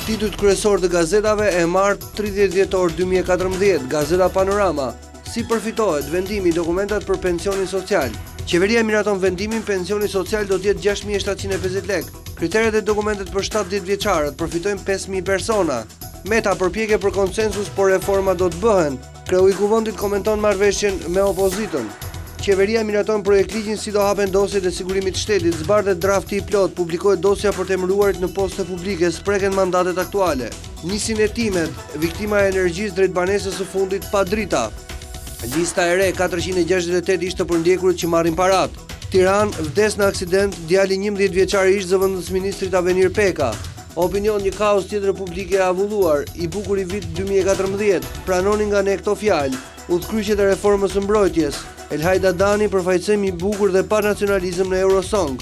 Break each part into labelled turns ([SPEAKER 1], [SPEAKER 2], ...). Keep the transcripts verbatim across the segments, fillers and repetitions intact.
[SPEAKER 1] Titujt kryesor të gazetave e martë tridhjetë dhjetor dy mijë e katërmbëdhjetë, Gazeta Panorama. Si përfitohet vendimi i dokumentat për pensionin social? Qeveria miraton vendimin pensioni social do të jetë gjashtë mijë e shtatëqind e pesëdhjetë lekë. Kriteret e dokumentet për shtatëdhjetë vjeçarët përfitojnë pesë mijë persona. Meta përpjekje për konsensus, por reforma do të bëhen. Kreu i Kuvendit komenton marrëveshjen me opozitën. Qeveria miraton projekt ligjin si do hapen dosjet e sigurimit të shtetit, zbardhet drafti i plot, publikohet dosja për të emëruarit në poste publike, spreken mandatet aktuale. Nisin hetimet, viktima e energjisë drejt banesës së fundit pa drita. Lista e re katërqind e gjashtëdhjetë e tetë ishte për ndjekurit që marrin parat. Tiranë, vdes në aksident djali njëmbëdhjetë vjeçar ish zëvendës ministrit Avenir Peka. Opinion një kaos tjetër publike e avulluar, i bukur i vit dy mijë e katërmbëdhjetë, pranonin nga ne këto fjalë, udhkryqjet e reformës së mbrojtjes. Elhajda Dani përfaqësim i bukur dhe pa nacionalizëm në Eurosong.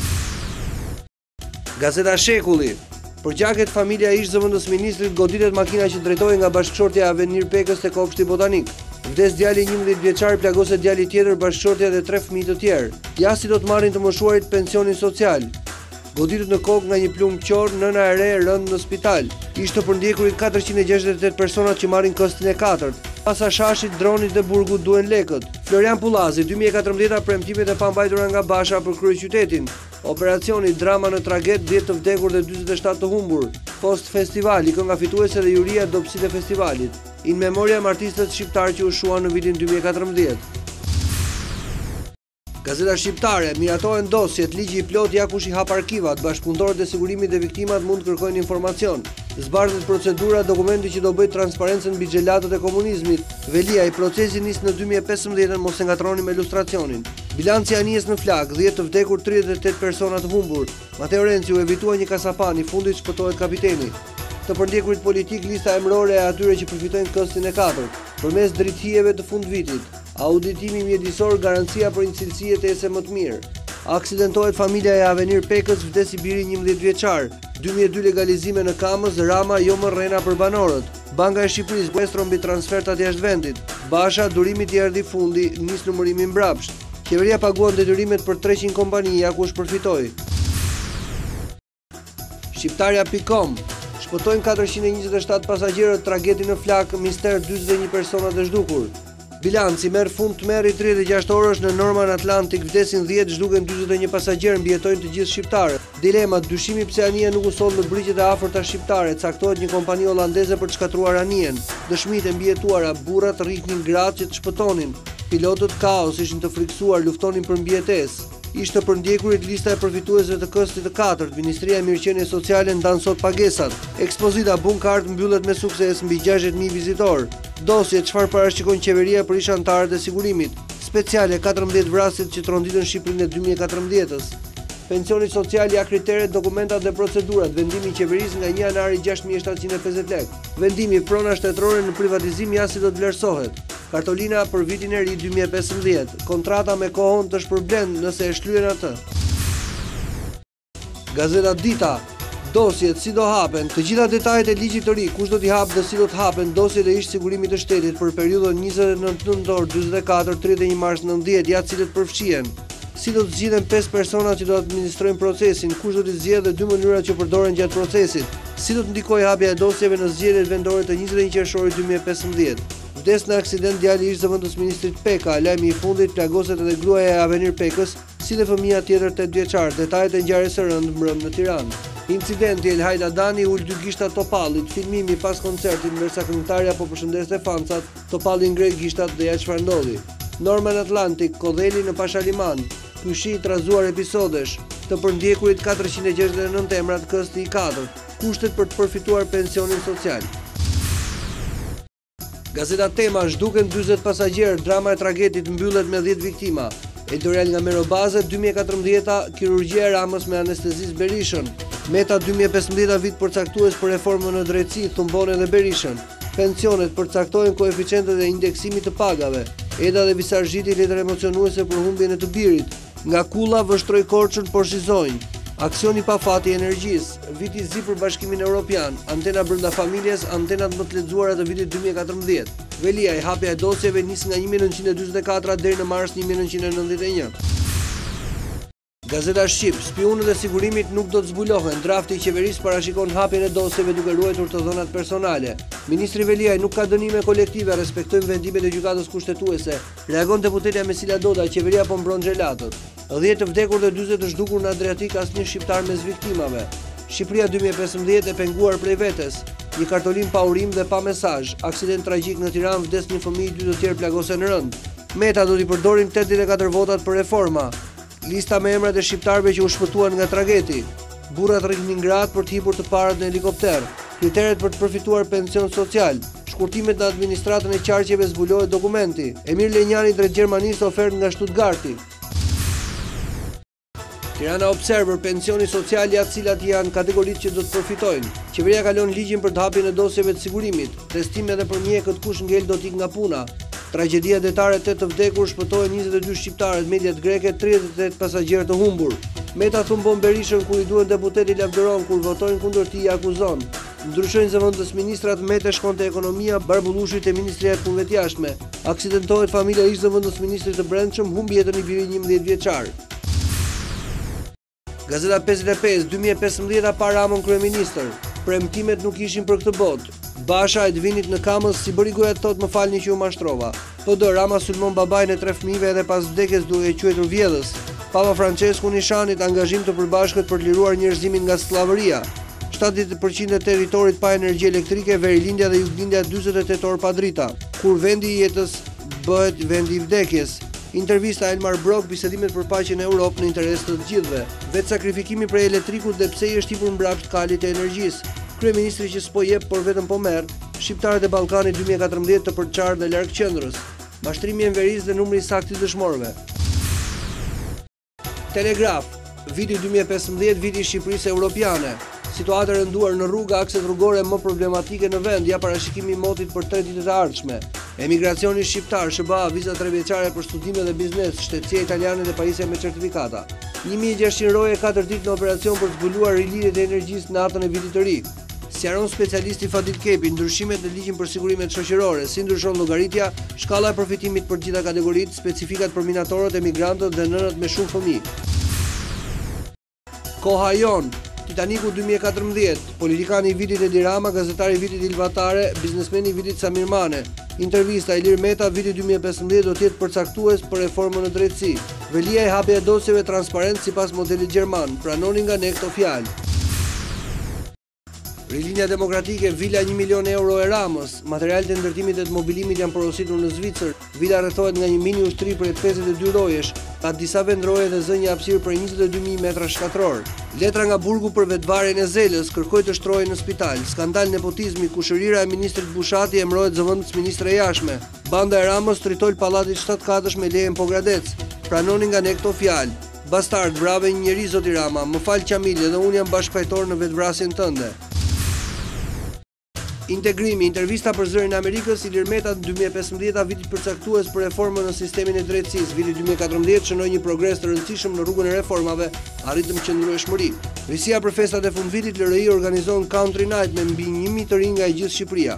[SPEAKER 1] Gazeta Shekulli. Për gjaket familja ish zëvendës ministrit goditet makina që drejtohej nga bashkëshortja e Avenir Pekës te Kopshti Botanik. Vdes djali njëmbëdhjetë vjeçar, plagoset djali tjetër, bashkëshortja dhe tre fëmijë të tjerë. Ja si do të marrin të moshuarit pensionin social. Goditet në kokë nga një plumë qor, nëna e re rënd në spital. Ishte për ndjekurit katërqind e gjashtëdhjetë e tetë personat që marrin kostin e katërt. Pas Ashashit, Dronit dhe Burgut duhen lekët. Florian Pullazi, dy mijë e katërmbëdhjetë premtimet e pambajtura nga Basha për kryeqytetin. Operacioni drama në traget, dhjetë të vdekur dhe dyzet e shtatë të humbur. Post festivali, kënga fituese dhe juria dobësitë e festivalit. In memoriam artistët shqiptar që u shuan në vitin dy mijë e katërmbëdhjetë. Gazeta Shqiptare, miratohen dosjet, ligji i plot ja kush i hap arkivat, bashkëpunëtorët e sigurimit dhe viktimat mund të kërkojnë informacion. Zbardhet procedura, dokumenti që do bëjë transparencën mbi xhelatët e komunizmit. Velia i procesi nis në dy mijë e pesëmbëdhjetë, mos e ngatroni me ilustracionin. Bilanci i anijes në flak, dhjetë të vdekur, tridhjetë e tetë persona të humbur. Mateo Renzi u evitua një kasapan, i fundit shpëtohet kapiteni. Të përndjekurit politik, lista emërore e atyre që përfitojnë kostin e katërt, përmes drithijeve të fundvitit. Auditimi mjedisor, garancia për një cilësi jetese më të mirë. Aksidentohet familja e Avenir Pekës, vdesi biri njëmbëdhjetë vjeçar. dy mijë e dy legalizime në Kamës, Rama jo më rrena për banorët. Banka e Shqipërisë kuestron mbi transfertat jashtë vendit. Basha, durimit i erdhi fundi, nis numërimi mbrapsht. Qeveria paguan detyrimet për treqind kompani, ja kush përfitoi. Shqiptarja pikë com. Shpëtojnë katërqind e njëzet e shtatë pasagjerët, tragedi në flak, mister dyzet e një persona të zhdukur. Bilanci merr fund të merri tridhjetë e gjashtë orësh në Norman Atlantic, vdesin dhjetë, zhduken dyzet e një pasagjerë, mbijetojnë të gjithë shqiptarët. Dilemat, dyshimi pse anija nuk u soll në brigjet e afërta shqiptare, caktohet një kompani holandeze për të shkatruar anijen. Dëshmitë e mbijetuara, burrat rrihnin gratë që të shpëtonin. Pilotët kaos ishin të friksuar, luftonin për mbijetesë. Ishte për ndjekurit lista e përfituesve të kostit të katërt, Ministria e Mirëqenies Sociale ndan sot pagesat. Ekspozita Bunkart mbyllet me sukses mbi gjashtëdhjetë mijë vizitor. Dosje çfarë parashikon qeveria për ish anëtarët e sigurimit. Speciale katërmbëdhjetë vrasjet që tronditën Shqipërinë e dy mijë e katërmbëdhjetës. Pensioni social ja kriteret, dokumentat dhe procedurat. Vendimi i qeverisë nga një janari gjashtë mijë e shtatëqind e pesëdhjetë lekë. Vendimi prona shtetërore në privatizim ja si do të vlerësohet. Kartolina për vitin e ri dy mijë e pesëmbëdhjetë. Kontrata me kohën të shpërblen nëse e shlyen atë. Gazeta Dita. Dosjet si do hapen, të gjitha detajet e ligjit të ri, kush do t'i hap dhe si do të hapen dosjet e ish sigurimit të shtetit për periudhën njëzet e nëntë nëntor dyzet e katër tridhjetë e një mars nëntëdhjetë, ja cilët përfshihen. Si do të zgjidhen pesë persona që do të administrojnë procesin, kush do të zgjedhë dhe dy mënyrat që përdoren gjatë procesit. Si do të ndikojë hapja e dosjeve në zgjedhjet vendore të njëzet e një qershorit dy mijë e pesëmbëdhjetë. Vdes në aksident djali ish zëvendës ministrit Peka, lajmi i fundit, plagoset edhe gruaja e Avenir Pekës, si dhe fëmia tjetër tetë vjeçar. Detajet e ngjarjes së rënd mbrëm në Tiranë. Incidenti Elhajda Dani ul dy gishtat Topallit, filmimi pas koncertit ndërsa këngëtarja po përshëndeste fancat, Topalli ngrej gishtat dhe ja çfarë ndodhi. Norman Atlantic, Kodheli në Pashaliman, pyshi i trazuar episodesh, të përndjekurit katërqind e gjashtëdhjetë e nëntë emrat kosti i katërt, kushtet për të përfituar pensionin social. Gazeta Tema, zhduken dyzet pasagjerë, drama e tragedit mbyllet me dhjetë viktima. Editorial nga Merobaze, dy mijë e katërmbëdhjetë, kirurgjia e Ramës me anestezis Berishën. Meta dy mijë e pesëmbëdhjetë vit përcaktues për reformën në drejtësi, thumbon edhe Berishën. Pensionet përcaktojnë koeficientet e indeksimit të pagave. Eda dhe Visargjiti letër emocionuese për humbjen e të birit. Nga Kulla vështroi Korçën por shizojnë. Aksioni pa fati i energjisë, viti zi për Bashkimin Evropian, antena brenda familjes, antenat më të lexuara të vitit dy mijë e katërmbëdhjetë. Velia e hapja e dosjeve nis nga një mijë e nëntëqind e dyzet e katër deri në mars një mijë e nëntëqind e nëntëdhjetë e një. Gazeta Shqip, spionët e sigurimit nuk do të zbulohen. Drafti i qeverisë parashikon hapjen e dosjeve duke ruajtur të dhënat personale. Ministri Veliaj nuk ka dënime kolektive, respektojmë vendimet e gjykatës kushtetuese. Reagon deputetja Mesila Doda, qeveria po mbron xhelatot. dhjetë të vdekur dhe dyzet të zhdukur në Adriatik, asnjë shqiptar mes viktimave. Shqipëria dy mijë e pesëmbëdhjetë e penguar prej vetes. Një kartolin pa urim dhe pa mesazh. Aksident tragjik në Tiranë, vdes një fëmijë, dy të tjerë plagosen rënd. Meta do t'i përdorin tetëdhjetë e katër votat për reforma. Lista me emrat e shqiptarëve që u shpëtuan nga tragedi. Burrat rrinë ngrat për të hipur të parët në helikopter. Kriteret për të përfituar pension social. Shkurtimet në administratën e qarqeve, zbulohet dokumenti. Emir Lenjani drejt Gjermanisë, ofertë nga Stuttgarti. Tirana Observer, pensioni social ja të cilat janë kategoritë që do të përfitojnë. Qeveria kalon ligjin për të hapjen e dosjeve të sigurimit. Testime edhe për mjekët, kush ngel do t'ik nga puna. Tragjedia detare, tetë të vdekur, shpëtohen njëzet e dy shqiptarët, mediat greke, tridhjetë e tetë pasagjerë të humbur. Meta thumbon Berishën kur i duhen deputeti lavdëron, kur votojnë kundër tij i akuzon. Ndryshojnë zëvendës ministrat, Mete shkon te ekonomia, Barbullushi te Ministria e Punëve të Jashtme. Aksidentohet familja ish zëvendës ministrit të brendshëm, humbi jetën i biri njëmbëdhjetë vjeçar. Gazeta pesëdhjetë e pesë, dy mijë e pesëmbëdhjetë pa Ramon kryeministër. Premtimet nuk ishin për këtë botë. Basha e Dvinit në Kamës, si bëri goja të thotë më falni që u mashtrova. P D Rama sulmon babain e tre fëmijëve edhe pas vdekjes duke e quajtur vjedhës. Papa Francesku Nishanit angazhim të përbashkët për të liruar njerëzimin nga slllavëria. shtatëdhjetë përqind e territorit pa energji elektrike, Verilindja dhe Juglindja dyzet e tetë orë pa drita. Kur vendi i jetës bëhet vendi i vdekjes. Intervista Elmar Brok, bisedimet për paqen në Europë në interes të gjithëve. Vetë sakrifikimi prej elektrikut dhe pse i është hipur mbrapsht kalit e energjisë. Kryeministri që s'po jep por vetëm po merr. Shqiptarët e Ballkanit dy mijë e katërmbëdhjetë të përçarë dhe larg qendrës. Mashtrimi i Enveris dhe numri i saktë i dëshmorëve. Telegraf, viti dy mijë e pesëmbëdhjetë, viti i Shqipërisë europiane. Situata e rënduar në rrugë, akset rrugore më problematike në vend, ja parashikimi i motit për tre ditët e ardhshme. Emigracioni shqiptar, S B A, viza tre vjeçare për studime dhe biznes, shtetësia italiane dhe pajisja me certifikata. një mijë e gjashtëqind roje katër ditë në operacion për të zbuluar rilirjet e energjisë natën e vitit të ri. Sqaron specialisti Fadil Kepi ndryshimet në ligjin për sigurimet shoqërore, si ndryshon llogaritja, shkalla e përfitimit për gjitha kategoritë, specifikat për minatorët, emigrantët dhe nënët me shumë fëmijë. Koha jon, Titaniku dy mijë e katërmbëdhjetë, politikani i vitit Edi Rama, gazetari i vitit Ilvatare, biznesmeni i vitit Samir Mane. Intervista Ilir Meta, viti dy mijë e pesëmbëdhjetë do të jetë përcaktues për reformën në drejtësi. Velia e hapja e dosjeve transparent sipas modelit gjerman, pranoni nga ne këto fjalë. Rilinja Demokratike, vila një milion euro e Ramës. Materialet e ndërtimit dhe të mobilimit janë porositur në Zvicër. Vila rrethohet nga një mini ushtri për pesëdhjetë e dy rojesh, ka disa vendroje dhe zë një hapësirë për njëzet e dy mijë metra shkatror. Letra nga burgu për vetvarjen e Zelës, kërkoi të shtrohej në spital. Skandal nepotizmi, kushërira e ministrit Bushati emërohet zëvendës ministre e jashtme. Banda e Ramës tritol pallatit shtatë-katësh me lejen Pogradec. Pranoni nga ne këto fjalë. Bastard, brave një njeri zoti Rama, më fal Qamil, edhe unë jam bashkëfajtor në vetvrasjen tënde. Integrimi, intervista për zërin e Amerikës, Ilir Meta dy mijë e pesëmbëdhjetë viti përcaktues për reformën në sistemin e drejtësisë. Viti dy mijë e katërmbëdhjetë shënoi një progres të rëndësishëm në rrugën e reformave, arritëm qëndrueshmëri. Risia për festat e fundvitit, L R I organizon Country Night me mbi një mijë të rinj nga e gjithë Shqipëria.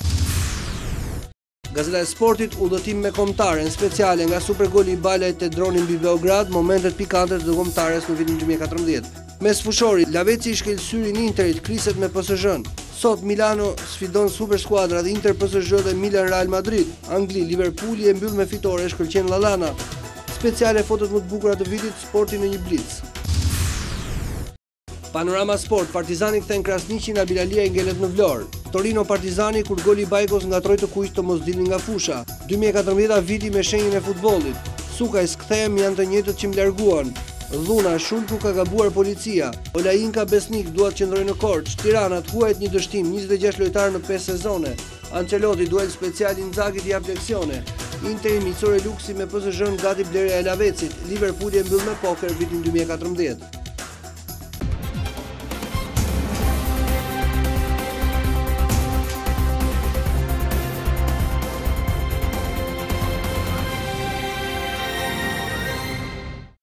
[SPEAKER 1] Gazeta e Sportit, udhëtim me kombëtaren speciale nga Supergoli i Balajt te droni mbi Beograd, momentet pikante të kombëtares në vitin dy mijë e katërmbëdhjetë. Mes fushori, Laveci i shkel syrin Interit, kriset me P S G-n. Sot Milano sfidon super skuadrat Inter, P S G dhe Milan Real Madrid. Angli, Liverpooli e mbyll me fitore, shkëlqen Lallana. Speciale fotot më të bukura të vitit, sporti në një blitz. Panorama Sport, Partizani kthen Krasniqin, Abilalia i ngelet në Vlorë. Torino Partizani kur goli Bajkos ngatroi të kuq të mos dilnin nga fusha. dy mijë e katërmbëdhjetë viti me shenjën e futbollit. Sukaj skthehem janë të njëjtët që më larguan. Dhuna, Shulku ka gabuar policia. Olainka Besnik duat qëndrojë në Korçë. Tirana huajt një dështim, njëzet e gjashtë lojtarë në pesë sezone. Ancelotti duel special Inzaghi jap leksione. Interi miqësore luksi me P S G-n gati blerja e Lavecit. Liverpooli e mbyll me poker vitin dy mijë e katërmbëdhjetë.